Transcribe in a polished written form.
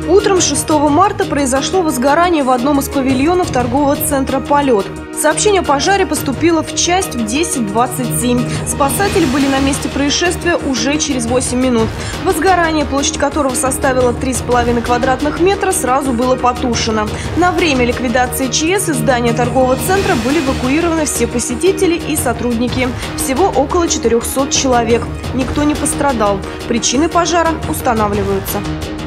Утром 6 марта произошло возгорание в одном из павильонов торгового центра «Полет». Сообщение о пожаре поступило в часть в 10:27. Спасатели были на месте происшествия уже через 8 минут. Возгорание, площадь которого составила 3,5 квадратных метра, сразу было потушено. На время ликвидации ЧС из здания торгового центра были эвакуированы все посетители и сотрудники. Всего около 400 человек. Никто не пострадал. Причины пожара устанавливаются.